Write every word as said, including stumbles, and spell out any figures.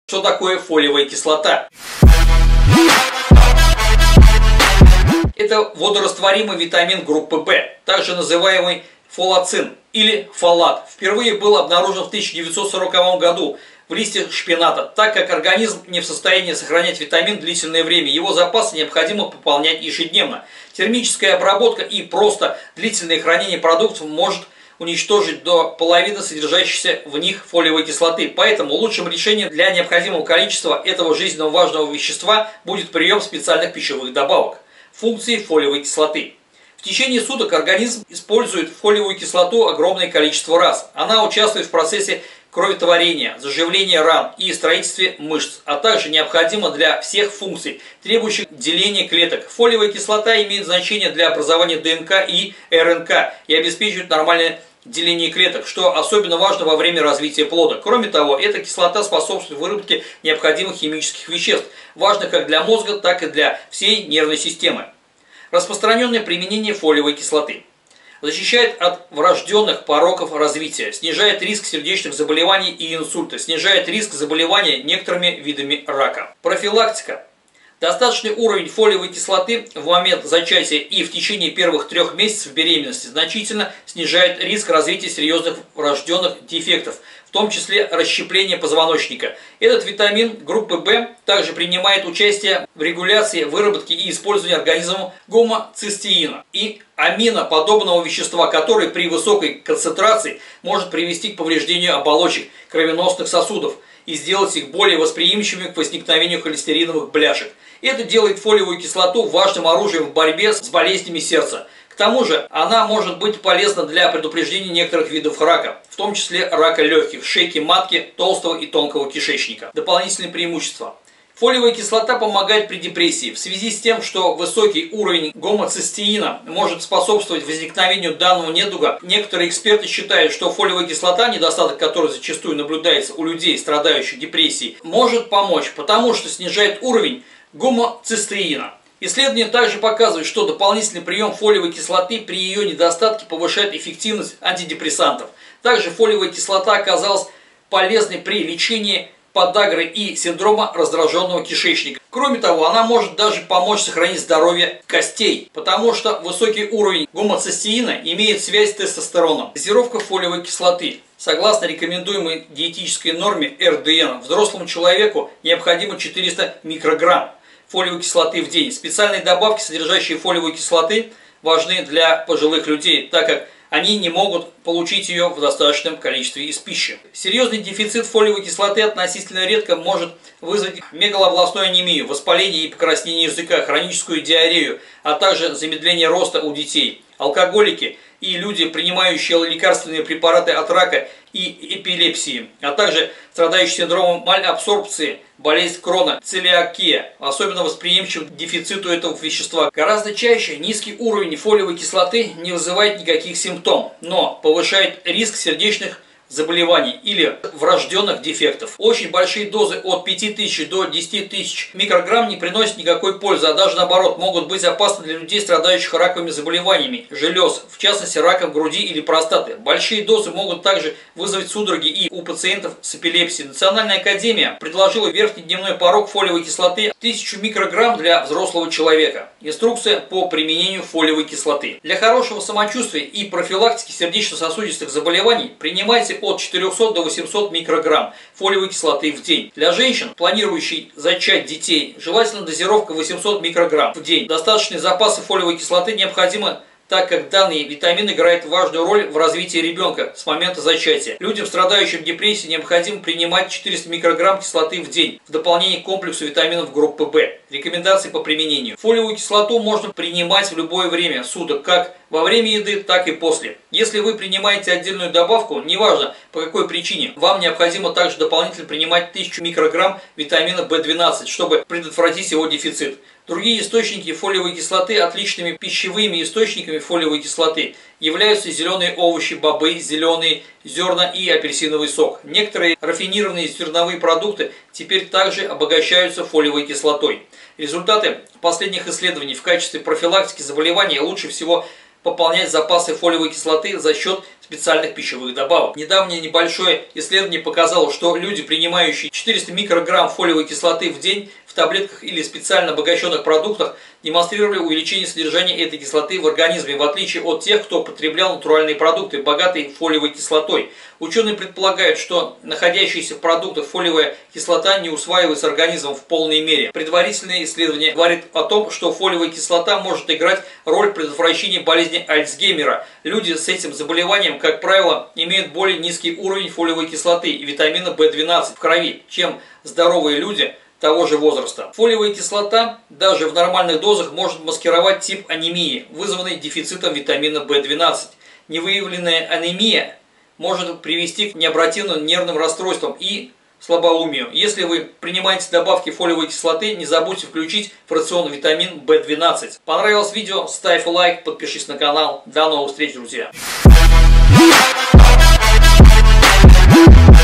Что такое фолиевая кислота? Это водорастворимый витамин группы В, также называемый фолацин или фолат. Впервые был обнаружен в тысяча девятьсот сороковом году в листьях шпината. Так как организм не в состоянии сохранять витамин длительное время, его запасы необходимо пополнять ежедневно. Термическая обработка и просто длительное хранение продуктов может уничтожить до половины содержащейся в них фолиевой кислоты. Поэтому лучшим решением для необходимого количества этого жизненно важного вещества будет прием специальных пищевых добавок. Функции фолиевой кислоты. В течение суток организм использует фолиевую кислоту огромное количество раз. Она участвует в процессе кроветворения, заживления ран и строительстве мышц, а также необходима для всех функций, требующих деления клеток. Фолиевая кислота имеет значение для образования ДНК и РНК и обеспечивает нормальное деление клеток, что особенно важно во время развития плода. Кроме того, эта кислота способствует выработке необходимых химических веществ, важных как для мозга, так и для всей нервной системы. Распространенное применение фолиевой кислоты. Защищает от врожденных пороков развития, снижает риск сердечных заболеваний и инсульта, снижает риск заболевания некоторыми видами рака. Профилактика. Достаточный уровень фолиевой кислоты в момент зачатия и в течение первых трех месяцев беременности значительно снижает риск развития серьезных врожденных дефектов, в том числе расщепления позвоночника. Этот витамин группы В также принимает участие в регуляции выработки и использовании организмом гомоцистеина и аминоподобного вещества, который при высокой концентрации может привести к повреждению оболочек кровеносных сосудов и сделать их более восприимчивыми к возникновению холестериновых бляшек. Это делает фолиевую кислоту важным оружием в борьбе с болезнями сердца. К тому же она может быть полезна для предупреждения некоторых видов рака, в том числе рака легких, шейки матки, толстого и тонкого кишечника. Дополнительные преимущества. Фолиевая кислота помогает при депрессии. В связи с тем, что высокий уровень гомоцистеина может способствовать возникновению данного недуга, некоторые эксперты считают, что фолиевая кислота, недостаток которой зачастую наблюдается у людей, страдающих депрессией, может помочь, потому что снижает уровень гомоцистеина. Исследования также показывают, что дополнительный прием фолиевой кислоты при ее недостатке повышает эффективность антидепрессантов. Также фолиевая кислота оказалась полезной при лечении подагры и синдрома раздраженного кишечника. Кроме того, она может даже помочь сохранить здоровье костей, потому что высокий уровень гомоцистеина имеет связь с тестостероном. Дозировка фолиевой кислоты. Согласно рекомендуемой диетической норме эр дэ эн, взрослому человеку необходимо четыреста микрограмм фолиевой кислоты в день. Специальные добавки, содержащие фолиевую кислоты, важны для пожилых людей, так как они не могут получить ее в достаточном количестве из пищи. Серьезный дефицит фолиевой кислоты относительно редко может вызвать мегалобластную анемию, воспаление и покраснение языка, хроническую диарею, а также замедление роста у детей. Алкоголики и люди, принимающие лекарственные препараты от рака и эпилепсии, а также страдающие синдромом малабсорбции, болезнь Крона, целиакия, особенно восприимчив к дефициту этого вещества. Гораздо чаще низкий уровень фолиевой кислоты не вызывает никаких симптомов, но повышает риск сердечных заболеваний или врожденных дефектов. Очень большие дозы от пяти тысяч до десяти тысяч микрограмм не приносят никакой пользы, а даже наоборот могут быть опасны для людей, страдающих раковыми заболеваниями желез, в частности раком груди или простаты. Большие дозы могут также вызвать судороги и у пациентов с эпилепсией. Национальная академия предложила верхний дневной порог фолиевой кислоты тысячу микрограмм для взрослого человека. Инструкция по применению фолиевой кислоты. Для хорошего самочувствия и профилактики сердечно-сосудистых заболеваний принимайте от четырёхсот до восьмисот микрограмм фолиевой кислоты в день. Для женщин, планирующих зачать детей, желательно дозировка восемьсот микрограмм в день. Достаточные запасы фолиевой кислоты необходимы, так как данный витамин играет важную роль в развитии ребенка с момента зачатия. Людям, страдающим депрессией, необходимо принимать четыреста микрограмм кислоты в день в дополнение к комплексу витаминов группы В. Рекомендации по применению. Фолиевую кислоту можно принимать в любое время суток, как во время еды, так и после. Если вы принимаете отдельную добавку, неважно по какой причине, вам необходимо также дополнительно принимать тысячу микрограмм витамина В двенадцать, чтобы предотвратить его дефицит. Другие источники фолиевой кислоты, отличными пищевыми источниками фолиевой кислоты, являются зеленые овощи, бобы, зеленые зерна и апельсиновый сок. Некоторые рафинированные зерновые продукты теперь также обогащаются фолиевой кислотой. Результаты последних исследований в качестве профилактики заболеваний лучше всего пополнять запасы фолиевой кислоты за счет специальных пищевых добавок. Недавнее небольшое исследование показало, что люди, принимающие четыреста микрограмм фолиевой кислоты в день в таблетках или специально обогащенных продуктах, демонстрировали увеличение содержания этой кислоты в организме, в отличие от тех, кто потреблял натуральные продукты, богатые фолиевой кислотой. Ученые предполагают, что находящаяся в продуктах фолиевая кислота не усваивается организмом в полной мере. Предварительное исследование говорит о том, что фолиевая кислота может играть роль в предотвращении болезни Альцгеймера. Люди с этим заболеванием, как правило, имеют более низкий уровень фолиевой кислоты и витамина В двенадцать в крови, чем здоровые люди того же возраста. Фолиевая кислота даже в нормальных дозах может маскировать тип анемии, вызванный дефицитом витамина В двенадцать. Невыявленная анемия может привести к необратимым нервным расстройствам и слабоумию. Если вы принимаете добавки фолиевой кислоты, не забудьте включить в рацион витамин В двенадцать. Понравилось видео? Ставь лайк, подпишись на канал. До новых встреч, друзья!